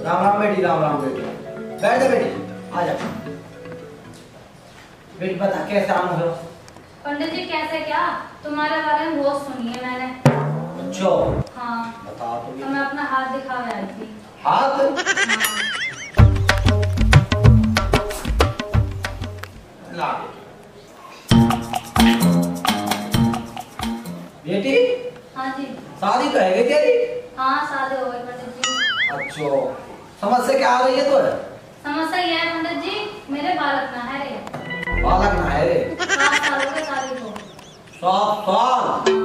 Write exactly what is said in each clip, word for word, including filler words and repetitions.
राम राम बेटी, राम राम बेटी। बैठ जा बेटी, आ जा बेटी। बता कैसे आना हो? पंडित जी कैसे क्या? तुम्हारे बारे में बहुत सुनी है मैंने। अच्छा हाँ बता। तो मैं अपना हाथ दिखावे आई थी। हाथ? हाँ। ला बेटी। हाँ जी। शादी तो है गई तेरी? हाँ शादी हो गई पंडित जी। अच्छा समस्या क्या आ रही है तो? समस्या यह है पंडित जी, मेरे बालक ना है रे। बालक ना है रे? सात साल हो गए शादी को। सात साल?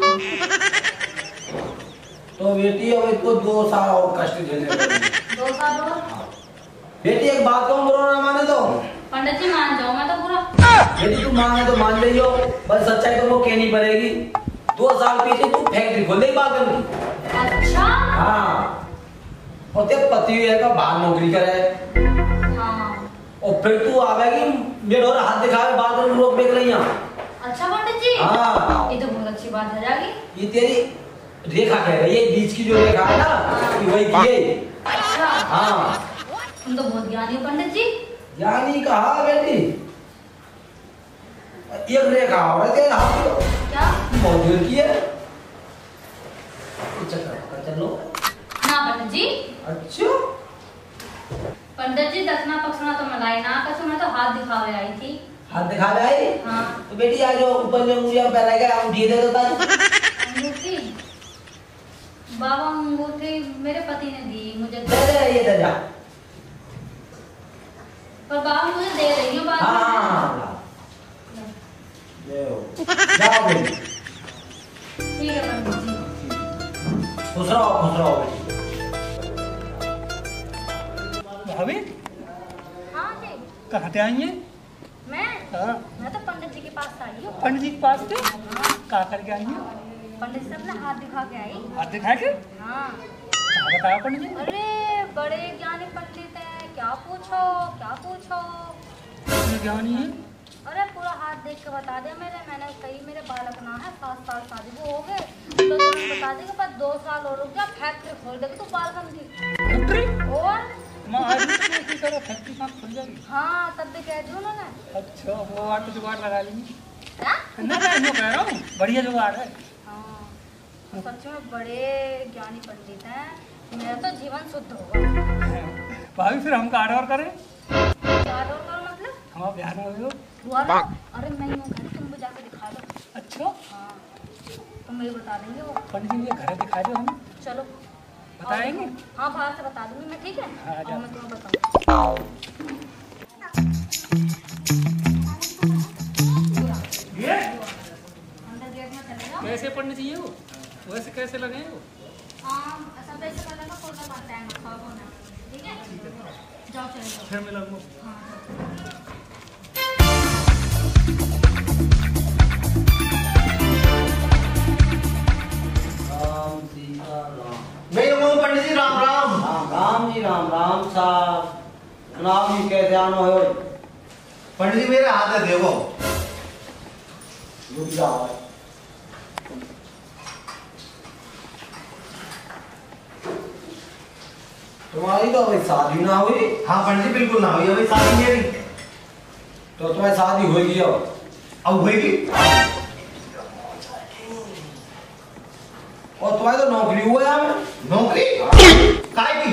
तो बेटी अब इसको दो साल और कष्ट झेलने पड़ेंगे। दो साल और? बेटी एक बात को बुरा ना माने तो? पंडित जी मान जाओ, मैं तो बुरा। बेटी तू माने तो मान जाइयो, बस सच्चाई तुमको कहनी पड़ेगी। दो साल पीछे तू फैक्ट्री खोल देगी बात करनी। अच्छा? हाँ और तेरे पति है का बाहर नौकरी करे। हाँ और फिर तू आवेगी मेरे और हाथ दिखावे बात में रोक बेक रही यहाँ। अच्छा पंडित जी। हाँ ये तो बहुत अच्छी बात है जागी। ये तेरी रेखा कह रही है, बीच की जो रेखा है ना कि वही की है। अच्छा हाँ तुम तो बहुत ज्ञानी हो पंडित जी। ज्ञानी कहा बेटी? एक रेखा और है तेरे हाथ की क्या? मौजूद की है। चक्कर चलो ना पंडित जी। अच्छा पंडित जी दक्षिणा पक्षिणा तो मलाई ना कसम, मैं तो हाथ दिखावे आई थी। हाथ दिखा रही? हाँ तो बेटी आज जो ऊपर में मुझे पहले गया अंगूठी दे देता है। अंगूठी? बाबा अंगूठी मेरे पति ने दी मुझे। दे दे ये दे जा। पर बाबा मुझे दे रही हो बाद में। हाँ जाओ बेटी। ठीक है पंडित जी। खुश रहो खुश रहो बेटी। भाभी हाँ जी। कहाँ से आई हैं? मैं हाँ मैं तो पंडित जी के पास आई हूँ। पंडित जी के पास से हाँ कहाँ करके आई हैं? पंडित जी से अपना हाथ दिखा के आई। हाथ दिखा के? हाँ क्या बताया पंडित जी? अरे बड़े ज्ञानी पंडित हैं, क्या पूछो क्या पूछो। इतने ज्ञानी है? अरे पूरा हाथ देख के बता दे मेरे। मैंने कही मेरे बालक ना है, सात साल शादी को हो गए तो तुमने बता दी कि बस दो साल और रुक जा, फैक्ट्री खोल देगी तू बाल गंदी। फैक्ट्री? और मैं आज भी तो ऐसी तरह फैक्ट्री कहाँ खुल जाएगी? हाँ तब भी कह दी उन्होंने। अच्छा वो बात तो जुगाड़ लगा लेंगे। क्या? ना मैं यूँ कह रहा हूँ बढ़िया जुगाड़ है। हाँ सच में बड़े ज्ञानी पंडित हैं, मेरा तो जीवन शुद्ध होगा। भाभी फिर हम का ऑर्डर करें? क्या और करो मतलब? हमारे बिहार में हो। हुआ ना? अरे मैं यूँ घर तुम भी जाके दिखा दो। अच्छा हाँ तुम मुझे बता देंगे वो। पंडित जी ये घर दिखा दो हमें। चलो बताएंगे? हाँ बाहर से बता दूंगी मैं, ठीक है? हाँ, और जाओ। मैं तुम्हें बताऊँ। ये अंदर गेट में चले जाओ। कैसे पंडित जी ये वो वैसे कैसे लगे हैं वो? हाँ सब ऐसे कर लेना, कोई बात टाइम रखा होना, ठीक है? जाओ चले जाओ। फिर मिलेंगे। हाँ राम सीता राम। मैं हूँ पंडित जी। राम राम। राम राम जी, राम राम साहब। सुनाओ जी कैसे आना हो? पंडित जी मेरे हाथ में देखो। रुक जाओ। तुम्हारी तो अभी शादी ना हुई? हाँ पंडित जी बिल्कुल ना हुई अभी शादी मेरी। तो तुम्हारी शादी होगी अब? अब होगी। और तुम्हारी तो नौकरी हुआ है हमें? नौकरी? काय की?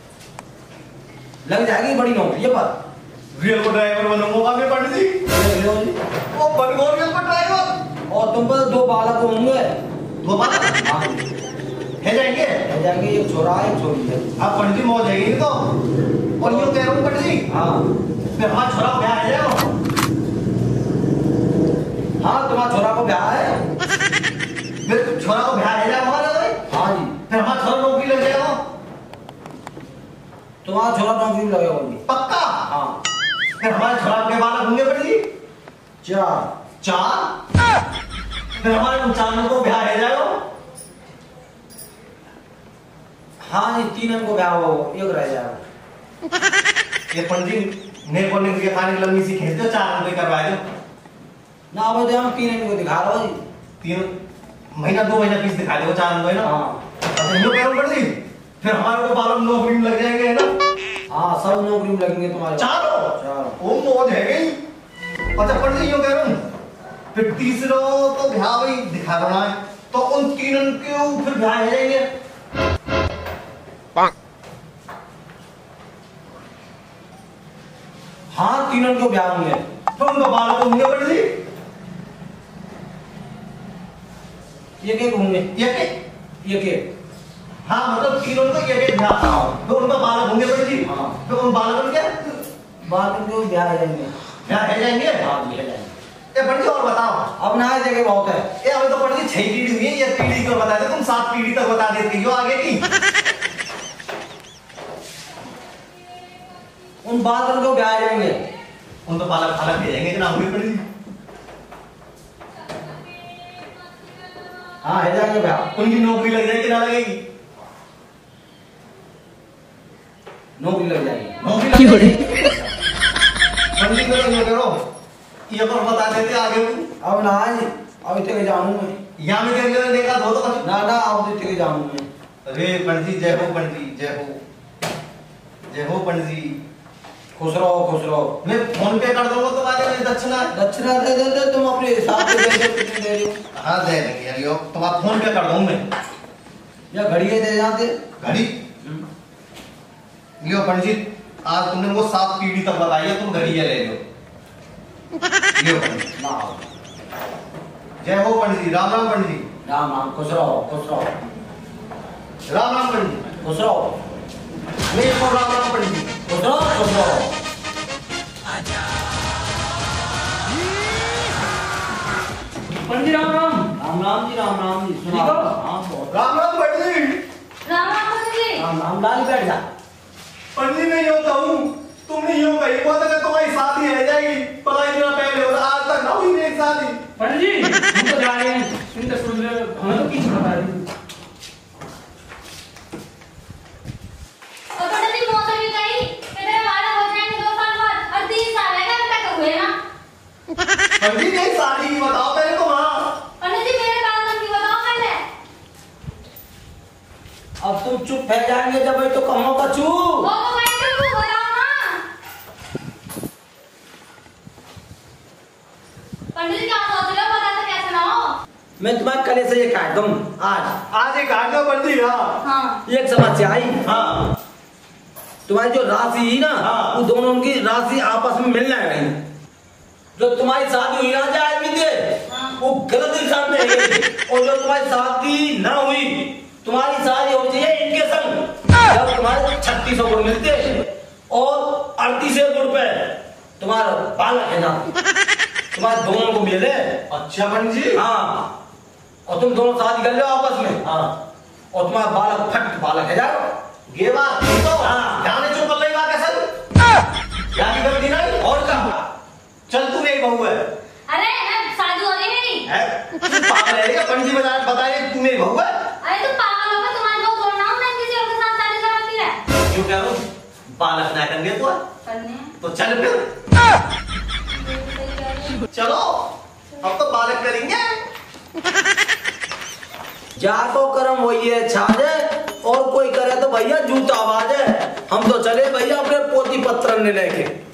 लग जाएगी बड़ी नौकरी है पर। रेल को ड्राइवर बनूंगा मैं पंडित जी। देख लो जी। वो बनूंगा रेल को ड्राइवर। और तुम पर दो बालक होंगे। दो बार हाँ है जाएंगे। रह जाएंगे, एक छोरा है एक छोरी है। अब पंडित जी मौज जाएगी तो। और यूँ कह रहा हूँ पंडित जी हाँ फिर हमारा छोरा ब्याह है जाओ। हाँ तुम्हारा छोरा को ब्याह है। फिर छोरा को ब्याह है जाओ हमारा भाई। हाँ जी फिर हमारा छोरा नौकरी लग जाएगा। तुम्हारा छोरा नौकरी में लगेगा जी। पक्का? हाँ फिर हमारे छोरा के बालक होंगे पंडित जी। चार। चार? फिर हमारे चारों को ब्याह है जाओ। हाँ जी तीन को ब्याह हो, एक रह जाएगा। ये पंडित जी मेरे को नहीं खाने की लंबी सी खींच दो, चार रुपए करवा दो। ना अब तो हम तीन को दिखा रहा हूँ जी। तीन महीना दो महीना फीस दिखा दो, चार रुपए ना। हाँ अच्छा यूँ कह रहा हूँ पंडित जी फिर हमारे को बालों में नौकरी में लग जाएंगे है ना। हाँ सब नौकरी में लगेंगे तुम्हारे। चारों चारों। ओ मौज है गई। अच्छा पंडित जी यूं कह रहा हूँ फिर तीसरा तो ब्याह भाई दिखा रहा है तो उन तीनों के फिर ब्याह हो जाएंगे। हाँ तीनों को ब्याह होंगे। तो उनका बालक होंगे पंडित जी। ये के होंगे। ये के ये के हाँ मतलब तीनों को ये के ब्याह तो उनका बालक होंगे पंडित जी। हाँ। तो उन बालकों क्या बालक को ब्याह हो जाएंगे। ब्याह हो जाएंगे। हाँ जी हो जाएंगे। ए पंडित जी और बताओ अब ना जगह बहुत है। ये अभी तो पंडित जी छह पीढ़ी हुई है ये पीढ़ी को बता दे तुम सात पीढ़ी तक बता देती हो आगे की। उन बालकों को ब्याह हो जाएंगे। उन तो बालक फालक भेजेंगे कि ना हुए पंडित जी। हाँ हो जाएंगे ब्याह। उनकी नौकरी लग जाएगी कि ना लगेगी। नौकरी लग जाएगी। नौकरी लग जाएगी। पंडित जी को ये करो ये पर बता देते आगे को। अब ना जी अब इतने जानू मैं। यहाँ में क्या देखा धो तो कुछ ना ना अब इतने जानू मैं। अरे पंडित जी जय हो पंडित जी जय हो जय हो पंडित जी। खुश रहो खुश रहो। मैं फोन पे कर दूंगा तो आगे मेरी दक्षिणा दक्षिणा दे दे दे तुम अपने हिसाब से दे दो कितनी दे रही हो। हाँ दे देंगे यार यो तो आप फोन पे कर दूँ मैं या घड़ी दे जाते। घड़ी लियो पंडित जी आज तुमने वो सात पीढ़ी तक बताई है तुम घड़ी ले लो लियो पंडित जी। ना जय हो पंडित जी राम राम पंडित जी। राम राम खुश रहो खुश रहो राम राम पंडित जी। खुश रहो मेरे को राम राम पंडित जी। खुश रहो खुश रहो। पंडित राम राम। राम राम जी राम राम जी। सुना ठीक हो? हाँ बहुत। राम राम पंडित जी। राम राम पंडित जी। राम राम लाल बैठ जा। पंडित जी मैं यूं कहूँ तुमने यूं कही वो तक तुम्हारी शादी रह जाएगी पता इतना पहले और आज तक ना हुई मेरी शादी। पंडित जी हम तो जा रहे हैं तुम तो सुन रहे हो हमें तो किसी बता रही हो। और पंडित जी मौसम भी कही कि तेरे बालक हो जाएंगे दो साल बाद और तीन साल है अभी तक हुए ना। पंडित जी मेरी शादी की बताओ पहले तो हाँ। पंडित जी मेरे बालक की बताओ पहले। अब तुम चुप है जाएंगे जब तो कहो का चुप। वो तो मैं क्यों बताओ ना। पंडित जी क्या सोच रहे हो बता तो कैसे ना हो। मैं तुम्हारे कले से ये कहा तुम आज आज एक काट दो पंडित जी। हाँ हाँ एक समस्या आई। हाँ तुम्हारी जो राशि ही ना हाँ। वो दोनों की राशि आपस में मिलना है नहीं। जो तुम्हारी शादी हुई ना जाए भी दे हाँ। वो गलत इंसान में है और जो तुम्हारी शादी ना हुई तुम्हारी शादी हो चाहिए इनके संग जब तुम्हारे छत्तीस सौ गुण मिलते और अड़तीस सौ रुपए तुम्हारा बालक है ना तुम्हारे दोनों को मिले। अच्छा पंडित जी। हाँ और तुम दोनों शादी कर लो आपस में। हाँ और तुम्हारा बालक फट बालक है जाओ। ये बात ठीक तो हाँ। जाने चुप कर रही बात ऐसा क्या की गलती नहीं और कहा चल तू मेरी बहू है। अरे मैं शादी हो गई मेरी। है? तू पागल है क्या पंडित जी बता बताइए तू मेरी बहू है। अरे तुम पागल हो गए तुम्हारे को छोड़ना हूँ मैं किसी और के साथ शादी कराती है। क्यों कह रहा हूँ बालक ना करने तो करने तो चल फिर चलो अब तो बालक करेंगे। जाको कर्म वही है छाजे और कोई करे तो भैया जूता बाजे। हम तो चले भैया अपने पोती पत्र ने लेके।